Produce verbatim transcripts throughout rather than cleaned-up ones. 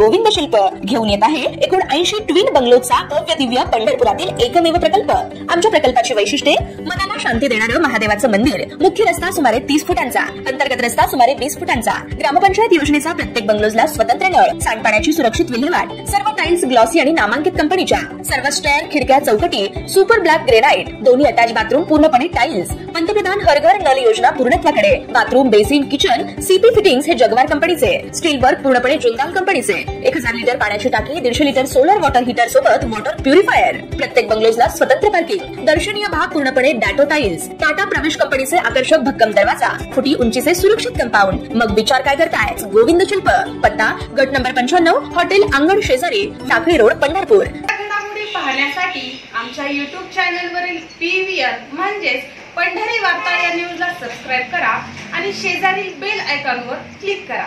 गोविंद शिल्प घेऊन येत आहे एकूण ऐंशी ट्विन बंगलोचा भव्य दिव्य पंढरपुरातील एकमेव प्रकल्प। आमच्या प्रकल्पाची वैशिष्ट्ये मनाला शांती देणारं महादेवाचं मंदिर, मुख्य रस्ता सुमारे तीस फुटांचा, अंतर्गत रस्ता सुमारे वीस फुटांचा, ग्रामपंचायत योजनेचा प्रत्येक बंगलोजला स्वतंत्र नळ, सांडपाण्याची सुरक्षित विल्हेवाट, सर्व टाइल्स ग्लॉसी आणि नामांकित कंपनीच्या, सर्व स्टेअर, खिडक्या, चौकटी सुपर ब्लॅक ग्रेनाइट, दोन्ही अटॅच बाथरूम पूर्णपणे टाइल्स, पंतप्रधान हर घर नल योजना पूर्णत्वाकडे, bathroom, basin, kitchen CP fittings हे जगवार कंपनीचे, स्टील वर्क पूर्णपणे जुंदाल कंपनीचे, एक हजार लिटर पाण्याची टाकी, दीडशे लिटर सोलर वॉटर हीटर सोबत वॉटर प्युरिफायर, प्रत्येक बंगलोजला स्वतंत्र पार्किंग, दर्शनीय भाग पूर्णपणे डॅटो टाइल्स, टाटा प्रवेश कंपनीचे आकर्षक भक्कम दरवाजा, फुटी उंचीचे सुरक्षित कंपाऊंड। मग विचार काय करताय? गोविंद शिल्प, पत्ता गट नंबर पंच्याण्णव, हॉटेल अंगण शेजारी, टाकळी रोड, पंढरपूर। घडामोडी पाहण्यासाठी आमच्या युट्यूब चॅनलवरील पीव्हीआर म्हणजेच पंढरी वार्ता या न्यूजला सबस्क्राइब करा आणि शेजारील बेल आयकॉनवर क्लिक करा।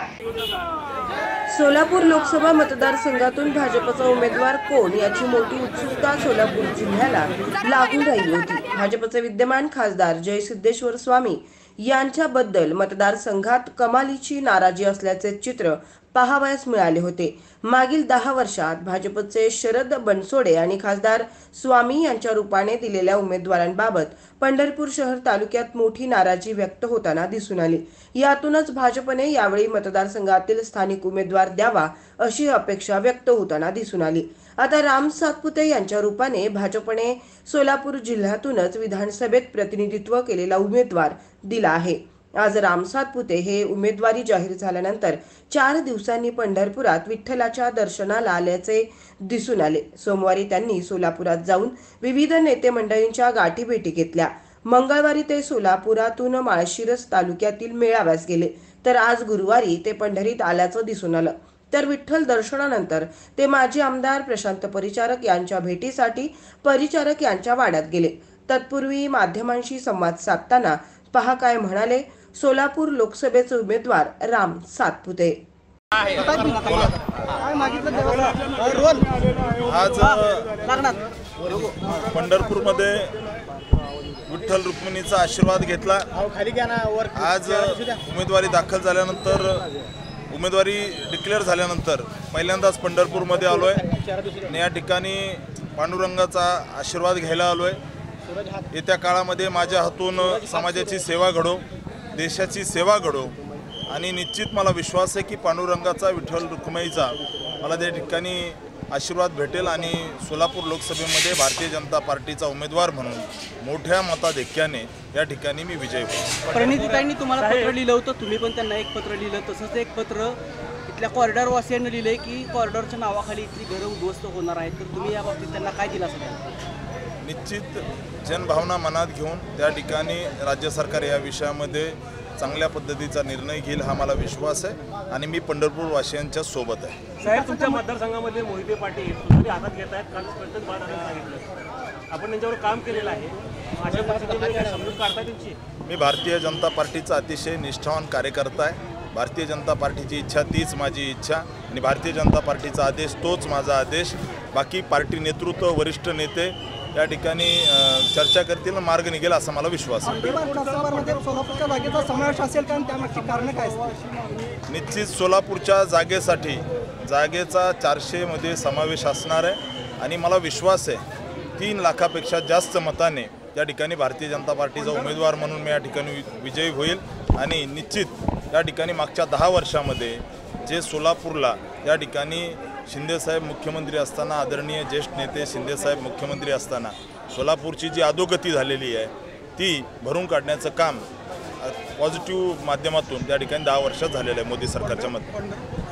सोलापूर लोकसभा मतदारसंघातून भाजपचा उमेदवार कोण याची मोठी उत्सुकता सोलापूर जिल्ह्याला लागून राहिली होती। भाजपचे विद्यमान खासदार जयसिद्धेश्वर स्वामी यांच्याबद्दल मतदारसंघात कमालीची नाराजी असल्याचे चित्र पाहावयास मिळाले होते। मागील दहा वर्षात भाजपचे शरद बनसोडे आणि खासदार स्वामी यांच्या रूपाने दिलेल्या उमेदवारांबाबत पंढरपूर शहर तालुक्यात मोठी नाराजी व्यक्त होताना दिसून आली। यातूनच भाजपने यावेळी मतदारसंघातील स्थानिक उमेदवार द्यावा अशी अपेक्षा व्यक्त होताना दिसून आली। आता राम सातपुते यांच्या रूपाने भाजपने सोलापूर जिल्ह्यातूनच विधानसभेत प्रतिनिधित्व केलेला उमेदवार दिला आहे। आज राम सातपुते हे उमेदवारी जाहीर झाल्यानंतर चार दिवसांनी पंढरपुरात विठ्ठलाच्या दर्शनाला आल्याचे दिसून आले। सोमवारी त्यांनी सोलापुरात जाऊन विविध नेते मंडळींच्या गाठीभेटी घेतल्या। मंगळवारी ते सोलापुरातून माळशिरस तालुक्यातील मेळाव्यास गेले, तर आज गुरुवारी ते पंढरीत आल्याचं दिसून आलं। तर विठ्ठल दर्शनानंतर ते माजी आमदार प्रशांत परिचारक यांच्या भेटीसाठी परिचारक यांच्या वाड्यात गेले। तत्पूर्वी माध्यमांशी संवाद साधताना पहा काय म्हणाले सोलापूर लोकसभेचे उमेदवार राम सातपुते। आज पंढरपूरमध्ये विठ्ठल रुक्मिणीचा आशीर्वाद घेतला। आज उमेदवारी दाखल झाल्यानंतर उमेदवारी डिक्लेअर झाल्यानंतर पहिल्यांदाच पंढरपूरमध्ये आलोय आणि या ठिकाणी पांडुरंगाचा आशीर्वाद घ्यायला आलोय। येत्या काळामध्ये माझ्या हातून समाजाची सेवा घडो, देशाची सेवा घडो आणि निश्चित मला विश्वास आहे की पांडुरंगाचा विठ्ठल रुक्मिणीचा मला त्या ठिकाणी आशीर्वाद भेटेल आणि सोलापूर लोकसभेमध्ये भारतीय जनता पार्टीचा उमेदवार म्हणून मोठ्या मताधिक्याने या ठिकाणी मी विजयी होईल। प्रणितीताईंनी तुम्हाला पत्र लिहिलं होतं, तुम्ही पण त्यांना एक पत्र लिहिलं, तसंच एक पत्र इथल्या कॉरिडॉर वासियांनी लिहिलंय की कॉरिडॉरच्या नावाखाली इथली घरं उद्ध्वस्त होणार आहेत, तर तुम्ही या बाबतीत त्यांना काय दिलासा द्याल? निश्चित जनभावना मनात घेऊन त्या ठिकाणी राज्य सरकार या विषयामध्ये चांगल्या पद्धतीचा निर्णय घेईल हा मला विश्वास आहे आणि मी पंढरपूर वासियांच्या सोबत आहे। साहेब, तुमच्या मतदारसंघामध्ये मोहिते पाटील तुम्ही हातात घेत आहेत, काल स्पष्टच बाळाने सांगितलं आपण त्यांच्यावर काम केलेलं आहे, अशा पद्धतीने समजूत काढता त्यांची? मी भारतीय जनता पार्टीचा अतिशय निष्ठावान कार्यकर्ता आहे। भारतीय जनता पार्टीची इच्छा तीच माझी इच्छा आणि भारतीय जनता पार्टीचा आदेश तोच माझा आदेश। बाकी पार्टी नेतृत्व, वरिष्ठ नेते या ठिकाणी चर्चा करतील, मार्ग निघेल असा मला विश्वास आहे। निश्चित सोलापूरच्या जागेसाठी जागेचा चारशे मध्ये समावेश असणार आहे आणि मला विश्वास आहे तीन लाखापेक्षा जास्त मताने या ठिकाणी भारतीय जनता पार्टीचा उमेदवार म्हणून मी या ठिकाणी विजयी होईल आणि निश्चित या ठिकाणी मागच्या दहा वर्षामध्ये जे सोलापूरला या ठिकाणी शिंदेसाहेब मुख्यमंत्री असताना, आदरणीय ज्येष्ठ नेते शिंदेसाहेब मुख्यमंत्री असताना सोलापूरची जी अधोगती झालेली आहे ती भरून काढण्याचं काम पॉझिटिव्ह माध्यमातून त्या ठिकाणी दहा वर्षात झालेलं आहे मोदी सरकारच्या मध्ये।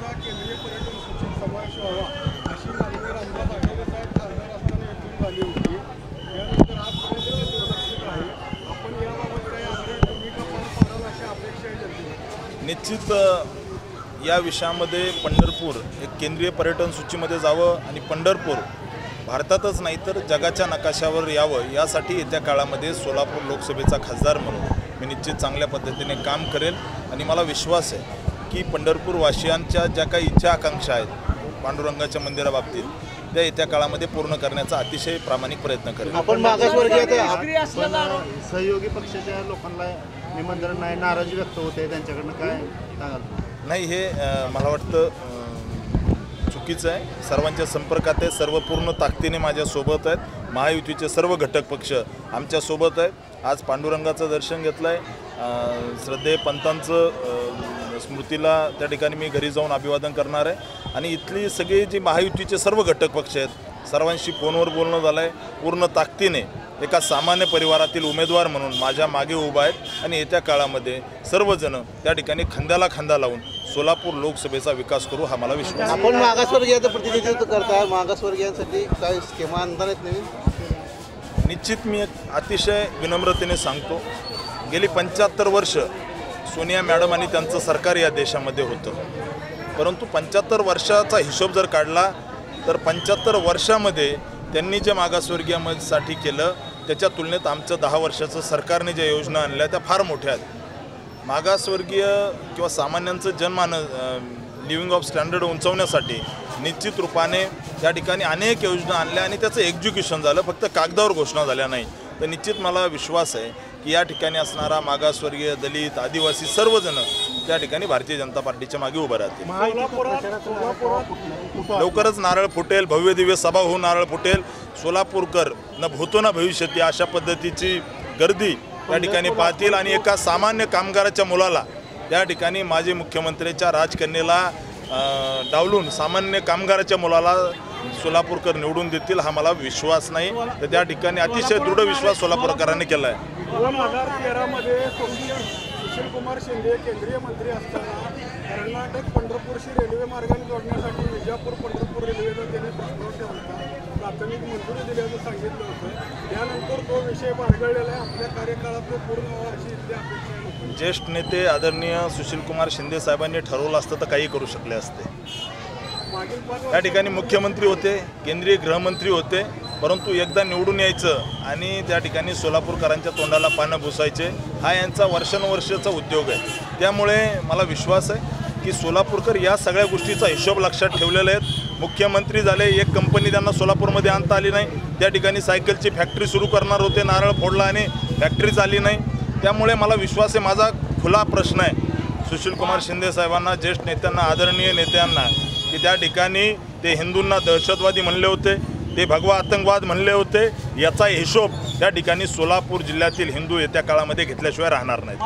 निश्चित या विषयामध्ये पंढरपूर एक केंद्रीय पर्यटन सूचीमध्ये जावं आणि पंढरपूर भारतातच नाही तर जगाच्या नकाशावर यावं यासाठी येत्या काळामध्ये सोलापूर लोकसभेचा खासदार म्हणून मी निश्चित चांगल्या पद्धतीने काम करेल आणि मला विश्वास आहे की पंढरपूर वासियांच्या ज्या काही इच्छा आकांक्षा आहेत पांडुरंगाच्या मंदिराबाबतीत त्या येत्या काळामध्ये पूर्ण करण्याचा अतिशय प्रामाणिक प्रयत्न करेल। आपण मागासवर्गीय सहयोगी पक्षाच्या लोकांना निमंत्रण नाही, नाराजी व्यक्त होते, त्यांच्याकडनं काय सांगाल? नाही, हे मला वाटतं चुकीचं आहे. सर्वांच्या संपर्कात आहे, सर्व पूर्ण ताकदीने माझ्यासोबत आहेत. महायुतीचे सर्व घटक पक्ष आमच्यासोबत आहेत. आज पांडुरंगाचं दर्शन घेतलं आहे. श्रद्धेय पंतांचं स्मृतीला त्या ठिकाणी मी घरी जाऊन अभिवादन करणार आहे. आणि इथली सगळी जी महायुतीचे सर्व घटक पक्ष आहेत सर्वांशी फोनवर बोलणं झालं आहे. पूर्ण ताकदीने एका सामान्य परिवारातील उमेदवार म्हणून माझ्या मागे उभा आहेत आणि येत्या काळामध्ये सर्वजण त्या ठिकाणी खांद्याला खांदा लावून सोलापूर लोकसभेचा विकास करू हा मला विश्वास आहे. आपण मागासवर्गीयांचं प्रतिनिधित्व करताय, मागासवर्गीयांसाठी काय स्कीमा आणणार आहेत नवीन? निश्चित मी एक अतिशय विनम्रतेने सांगतो, गेली पंच्याहत्तर वर्ष सोनिया मॅडम आणि त्यांचं सरकार या देशामध्ये होतं. परंतु पंच्याहत्तर वर्षाचा हिशोब जर काढला तर पंच्याहत्तर वर्षामध्ये त्यांनी जे मागासवर्गीयांसाठी केलं त्याच्या तुलनेत आमचं दहा वर्षाचं सरकारने ज्या योजना आणल्या त्या फार मोठ्या आहेत. मागासवर्गीय किंवा सामान्यांचं जनमान लिव्हिंग ऑफ स्टँडर्ड उंचावण्यासाठी निश्चित रूपाने त्या ठिकाणी अनेक योजना आणल्या आणि त्याचं एक्झिक्युशन झालं, फक्त कागदावर घोषणा झाल्या नाही. तर निश्चित मला विश्वास आहे की या ठिकाणी असणारा मागासवर्गीय, दलित, आदिवासी सर्वजण त्या ठिकाणी भारतीय जनता पार्टीच्या मागे उभं राहतील. लवकरच नारळ फुटेल, भव्य दिव्य सभा होऊन नारळ फुटेल. सोलापूरकर न भूतो ना भविष्यती अशा पद्धतीची गर्दी त्या ठिकाणी पाहतील आणि एका सामान्य कामगाराच्या मुलाला त्या ठिकाणी माजी मुख्यमंत्र्यांच्या राजकन्येला डावलून सामान्य कामगाराच्या मुलाला सोलापूरकर निवडून देतील हा मला विश्वास नाही. तर त्या ठिकाणी अतिशय दृढ विश्वास सोलापूरकरांनी केला आहे. दोन हजार तेरामध्ये सुशील कुमार शिंदे केंद्रीय मंत्री असताना कर्नाटक पंढरपूरशी रेल्वे मार्गाने जोडण्यासाठी विजापूर पंढरपूर रेल्वेचा त्यांनी प्रस्ताव ठेवला, प्राथमिक मंजुरी दिल्याचं सांगितलं होतं. त्यानंतर तो विषय बारगळलेला आहे. आपल्या कार्यकाळात तो पूर्ण व्हावा अशी इथली अपेक्षा आहे. ज्येष्ठ नेते आदरणीय सुशील कुमार शिंदे साहेबांनी ठरवलं असतं तर काही करू शकले असते. त्या ठिकाणी मुख्यमंत्री होते, केंद्रीय गृहमंत्री होते, परंतु एकदा निवडून यायचं आणि त्या ठिकाणी सोलापूरकरांच्या तोंडाला पानं पुसायचे हा यांचा वर्षानुवर्षाचा उद्योग आहे. त्यामुळे मला विश्वास आहे की सोलापूरकर या सगळ्या गोष्टीचा हिशोब लक्षात ठेवलेला आहेत. मुख्यमंत्री झाले, एक कंपनी त्यांना सोलापूरमध्ये आणता आली नाही. त्या ठिकाणी सायकलची फॅक्टरी सुरू करणार होते, नारळ फोडला आणि फॅक्टरीच आली नाही. त्यामुळे मला विश्वास आहे, माझा खुला प्रश्न आहे सुशील कुमार शिंदे साहेबांना, ज्येष्ठ नेत्यांना, आदरणीय नेत्यांना, की त्या ठिकाणी ते हिंदूंना दहशतवादी म्हणले होते, ते भगवा आतंकवाद म्हणले होते. याचा हिशोब त्या ठिकाणी सोलापूर जिल्ह्यातील हिंदू येत्या काळामध्ये घेतल्याशिवाय राहणार नाहीत.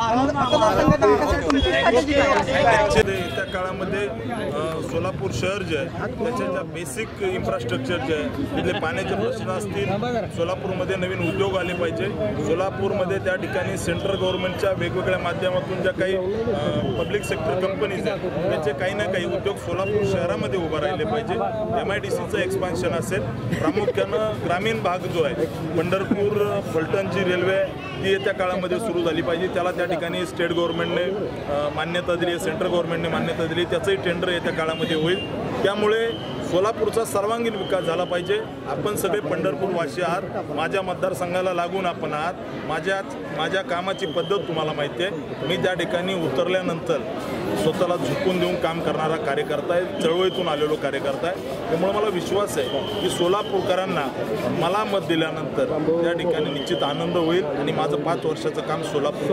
येत्या काळामध्ये सोलापूर शहर जे आहे त्याच्या ज्या बेसिक इन्फ्रास्ट्रक्चर जे आहे, तिथले पाण्याचे प्रश्न असतील, सोलापूरमध्ये नवीन उद्योग आले पाहिजे. सोलापूरमध्ये त्या ठिकाणी सेंट्रल गव्हर्नमेंटच्या वेगवेगळ्या माध्यमातून ज्या काही पब्लिक सेक्टर कंपनीज आहेत त्याचे काही ना काही उद्योग सोलापूर शहरामध्ये उभं राहिले पाहिजे. एम आय डी सीचं एक्सपान्शन असेल, प्रामुख्यानं ग्रामीण भाग जो आहे पंढरपूर फलटणची रेल्वे ती येत्या काळामध्ये सुरू झाली पाहिजे. त्याला त्या ठिकाणी स्टेट गव्हर्नमेंटने मान्यता दिली, सेंट्रल गव्हर्नमेंटने मान्यता दिली, त्याचंही टेंडर येत्या काळामध्ये होईल. त्यामुळे सोलापूरचा सर्वांगीण विकास झाला पाहिजे. आपण सगळे पंढरपूरवासी आहात, माझ्या मतदारसंघाला लागून आपण आहात. माझ्या माझ्या कामाची पद्धत तुम्हाला माहिती आहे. मी त्या ठिकाणी उतरल्यानंतर स्वतःला झुकून देऊन काम करणारा कार्यकर्ता आहे, चळवळीतून आलेलो कार्यकर्ता आहे. त्यामुळे मला विश्वास आहे की सोलापूरकरांना मला मत दिल्यानंतर त्या ठिकाणी निश्चित आनंद होईल आणि माझं पाच वर्षाचं काम सोलापूर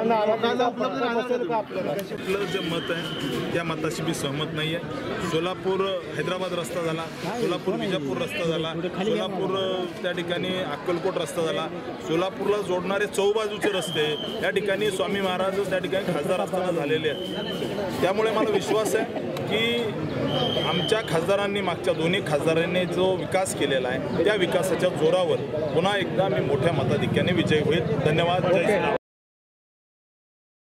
आपलं जे मत आहे त्या मताशी मी सहमत नाही आहे. सोलापूर हैदराबाद रस्ता झाला, सोलापूर विजापूर रस्ता झाला, सोलापूर त्या ठिकाणी अक्कलकोट रस्ता झाला, सोलापूरला जोडणारे चौबाजूचे रस्ते या ठिकाणी स्वामी महाराज त्या ठिकाणी खासदार असताना झालेले आहेत. त्यामुळे मला विश्वास आहे की आमच्या खासदारांनी, मागच्या दोन्ही खासदारांनी जो विकास केलेला आहे त्या विकासाच्या जोरावर पुन्हा एकदा मी मोठ्या मताधिक्याने विजय होईल. धन्यवाद. जय श्रीराम.